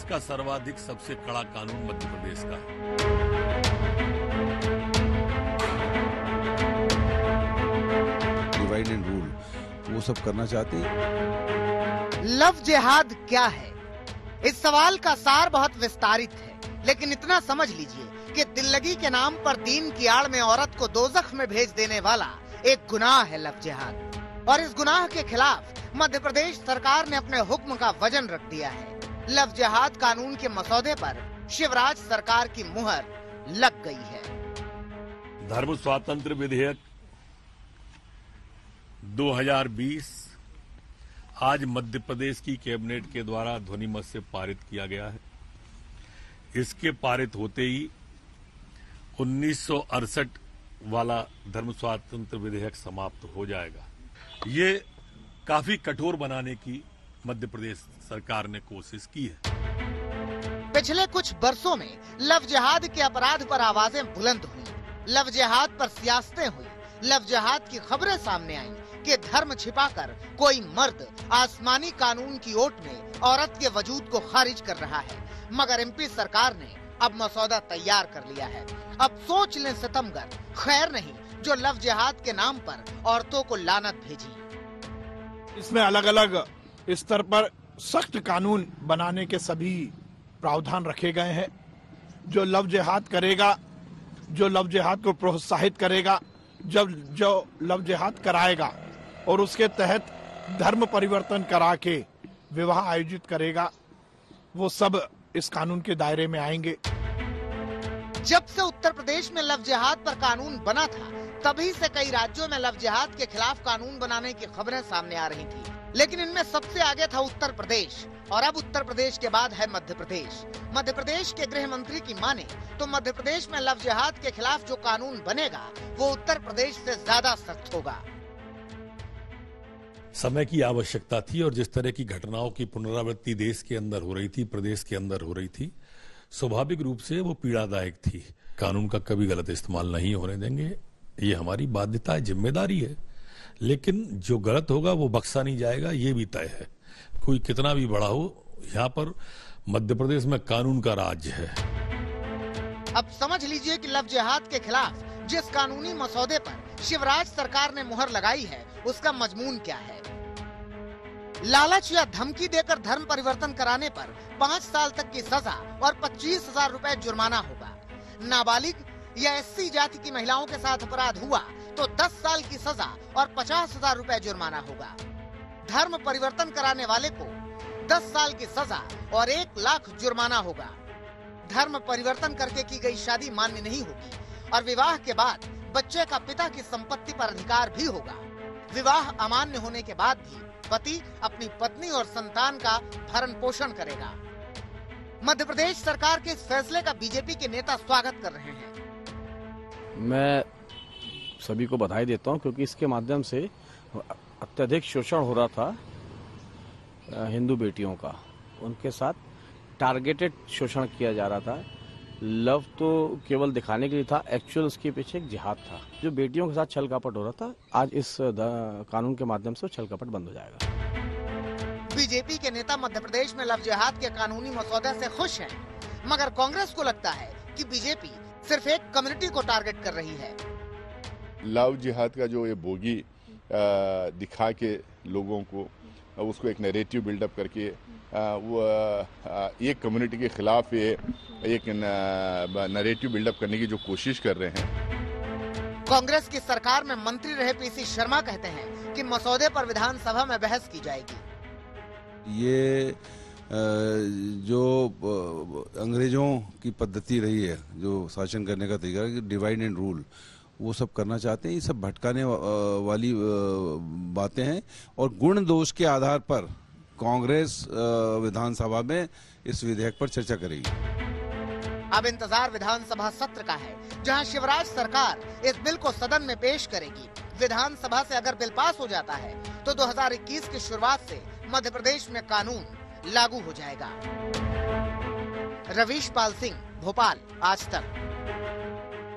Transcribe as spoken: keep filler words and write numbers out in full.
देश का सर्वाधिक सबसे कड़ा कानून मध्य प्रदेश का है। डिवाइड एंड रूल वो सब करना चाहते हैं। लव जिहाद क्या है? इस सवाल का सार बहुत विस्तारित है, लेकिन इतना समझ लीजिए कि दिल्लगी के नाम पर दीन की आड़ में औरत को दोज़ख में भेज देने वाला एक गुनाह है लव जिहाद। और इस गुनाह के खिलाफ मध्य प्रदेश सरकार ने अपने हुक्म का वजन रख दिया है। लव जिहाद कानून के मसौदे पर शिवराज सरकार की मुहर लग गई है। धर्म स्वातंत्र विधेयक दो हज़ार बीस आज मध्य प्रदेश की कैबिनेट के द्वारा ध्वनिमत से पारित किया गया है। इसके पारित होते ही उन्नीस सौ अड़सठ वाला धर्म स्वातंत्र विधेयक समाप्त हो जाएगा। ये काफी कठोर बनाने की मध्य प्रदेश सरकार ने कोशिश की है। पिछले कुछ बरसों में लव जिहाद के अपराध पर आवाजें बुलंद हुई, लव जिहाद पर सियासतें हुई, लव जिहाद की खबरें सामने आईं कि धर्म छिपाकर कोई मर्द आसमानी कानून की ओट में औरत के वजूद को खारिज कर रहा है। मगर एमपी सरकार ने अब मसौदा तैयार कर लिया है। अब सोच लें सितमगर, खैर नहीं जो लव जिहाद के नाम पर औरतों को लानत भेजी। इसमें अलग अलग स्तर पर सख्त कानून बनाने के सभी प्रावधान रखे गए हैं। जो लव जिहाद करेगा, जो लव जिहाद को प्रोत्साहित करेगा, जब जो लव जिहाद कराएगा और उसके तहत धर्म परिवर्तन करा के विवाह आयोजित करेगा, वो सब इस कानून के दायरे में आएंगे। जब से उत्तर प्रदेश में लव जिहाद पर कानून बना था, तभी से कई राज्यों में लव जिहाद के खिलाफ कानून बनाने की खबरें सामने आ रही थी, लेकिन इनमें सबसे आगे था उत्तर प्रदेश। और अब उत्तर प्रदेश के बाद है मध्य प्रदेश। मध्य प्रदेश के गृह मंत्री की माने तो मध्य प्रदेश में लव जिहाद के खिलाफ जो कानून बनेगा वो उत्तर प्रदेश से ज्यादा सख्त होगा। समय की आवश्यकता थी और जिस तरह की घटनाओं की पुनरावृत्ति देश के अंदर हो रही थी, प्रदेश के अंदर हो रही थी, स्वाभाविक रूप से वो पीड़ादायक थी। कानून का कभी गलत इस्तेमाल नहीं होने देंगे, ये हमारी बाध्यता है, जिम्मेदारी है। लेकिन जो गलत होगा वो बख्शा नहीं जाएगा, ये भी तय है। कोई कितना भी बड़ा हो, यहाँ पर मध्य प्रदेश में कानून का राज है। अब समझ लीजिए कि लव जिहाद के खिलाफ जिस कानूनी मसौदे पर शिवराज सरकार ने मुहर लगाई है उसका मजमून क्या है। लालच या धमकी देकर धर्म परिवर्तन कराने पर पाँच साल तक की सजा और पच्चीस हजार रूपए जुर्माना होगा। नाबालिग या एससी जाति की महिलाओं के साथ अपराध हुआ तो दस साल की सजा और पचास हजार रूपए जुर्माना होगा। धर्म परिवर्तन कराने वाले को दस साल की सजा और एक लाख जुर्माना होगा। धर्म परिवर्तन करके की गई शादी मान्य नहीं होगी और विवाह के बाद बच्चे का पिता की संपत्ति पर अधिकार भी होगा। विवाह अमान्य होने के बाद भी पति अपनी पत्नी और संतान का भरण पोषण करेगा। मध्य प्रदेश सरकार के इस फैसले का बीजेपी के नेता स्वागत कर रहे हैं। मैं सभी को बधाई देता हूं क्योंकि इसके माध्यम से अत्यधिक शोषण हो रहा था हिंदू बेटियों का, उनके साथ टारगेटेड शोषण किया जा रहा था। लव तो केवल दिखाने के लिए था, एक्चुअल उसके पीछे एक जिहाद था। जो बेटियों के साथ छल कपट हो रहा था, आज इस कानून के माध्यम से छल कपट बंद हो जाएगा। बीजेपी के नेता मध्य प्रदेश में लव जिहाद के कानूनी मसौदे से खुश हैं, मगर कांग्रेस को लगता है कि बीजेपी सिर्फ एक कम्युनिटी को टारगेट कर रही है। लव जिहाद का जो ये बोगी दिखा के लोगों को उसको एक नैरेटिव बिल्डअप करके वो एक कम्युनिटी के खिलाफ ये एक नैरेटिव बिल्डअप करने की जो कोशिश कर रहे हैं। कांग्रेस की सरकार में मंत्री रहे पीसी शर्मा कहते हैं कि मसौदे पर विधानसभा में बहस की जाएगी। ये जो अंग्रेजों की पद्धति रही है, जो शासन करने का तरीका है, डिवाइड एंड रूल, वो सब करना चाहते हैं। ये सब भटकाने वाली बातें हैं और गुण दोष के आधार पर कांग्रेस विधानसभा में इस विधेयक पर चर्चा करेगी। अब इंतजार विधानसभा सत्र का है, जहां शिवराज सरकार इस बिल को सदन में पेश करेगी। विधानसभा से अगर बिल पास हो जाता है तो दो हज़ार इक्कीस की शुरुआत से मध्य प्रदेश में कानून लागू हो जाएगा। रवीश पाल सिंह, भोपाल, आज तक।